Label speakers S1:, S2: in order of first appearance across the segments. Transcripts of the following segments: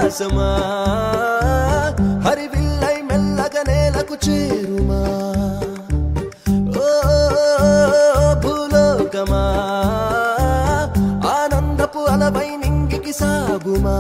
S1: ఆకాశమా హరివిల్లై మెల్లగా నేలకు చేరుమా ఓ భూలోకమా ఆనందపు అలవై నింగికి సాగుమా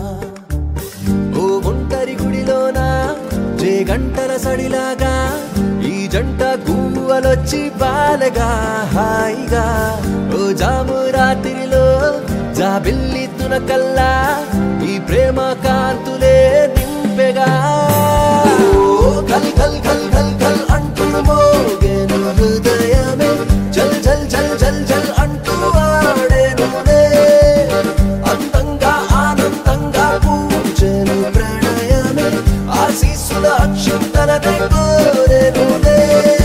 S1: ఓ ఒంటరి గుడిలోనా జే గంటల సడిలాగా ఈ జంట గువ్వలొచ్చి బాలగా హాయిగా ఓ జాము రాత్రిలో జాబిల్లి తునకల్లా ఈ ప్రేమ కాంతులే నింపెగా కల్ కల్ కల్ కల్ కల్ అంటూ మోగేను హృదయమే చల్ చల్ చల్ చల్ చల్ అంటూ ఆడేనులే అందంగా ఆనందంగా పూచెను ప్రణయమే ఆశీస్సుల అక్షంతలనే కోరెనులే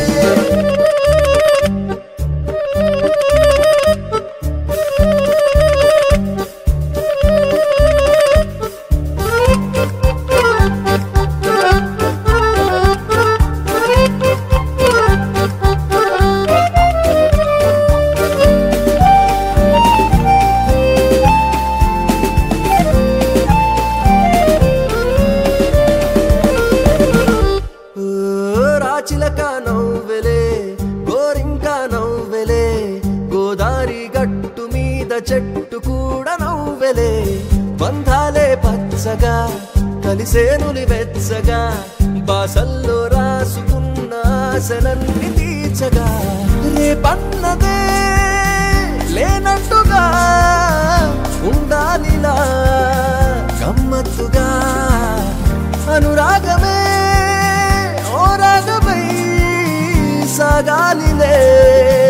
S1: చిలక నవ్వెలే గోరింక నవ్వెలే గోదారి గట్టు మీద చెట్టు కూడా నవ్వెలే బంధాలే పచ్చగా కలిసేనులి వెచ్చగా బాసల్లో రాసుకున్న ఆశలన్నీ తీర్చగా రేపన్నదే లేనట్టుగా ఉండాలిలా గమ్మత్తుగా అనురాగమే ఓ రాగమై సాగాలిలే